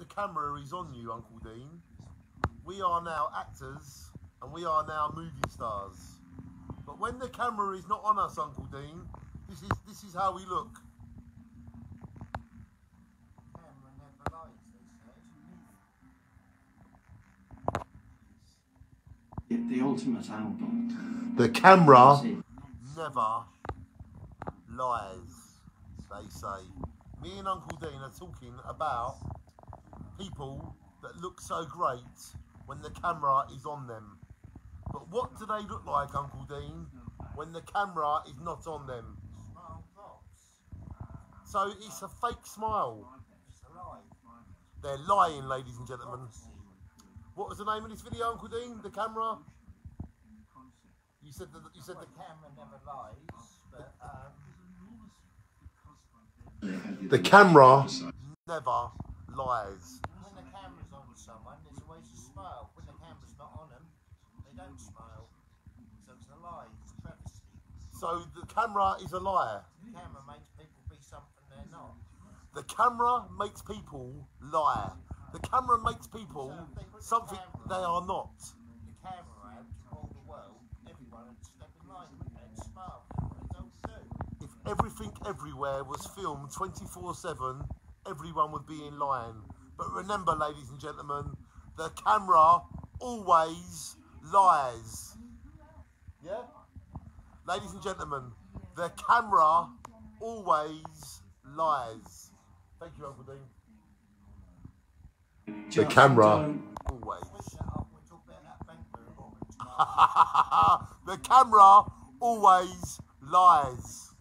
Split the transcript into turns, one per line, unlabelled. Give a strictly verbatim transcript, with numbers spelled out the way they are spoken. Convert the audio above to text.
the camera is on you, Uncle Dean, we are now actors and we are now movie stars. But when the camera is not on us, Uncle Dean, this is this is how we look.
The ultimate album.
The camera never lies, they say. Me and Uncle Dean are talking about people that look so great when the camera is on them. But what do they look like, Uncle Dean, when the camera is not on them? So it's a fake smile. They're lying, ladies and gentlemen. What was the name of this video, Uncle Dean? The camera? You said that. You said
well, the camera never lies, but um,
the camera never lies.
When the camera's on someone, there's always a smile. When the camera's not on them, they don't smile. So it's a lie. It's travesty.
So the camera is a liar.
The camera makes people be something they're not.
The camera makes people lie. The camera makes people
so
something
the
they are not.
The camera out to all the world, everyone would step in line and smile. They don't do.
If everything everywhere was filmed twenty-four seven, everyone would be in line. But remember, ladies and gentlemen, the camera always lies. Yeah? Ladies and gentlemen, the camera always lies. Thank you, Uncle Dean. The camera always. The camera always lies.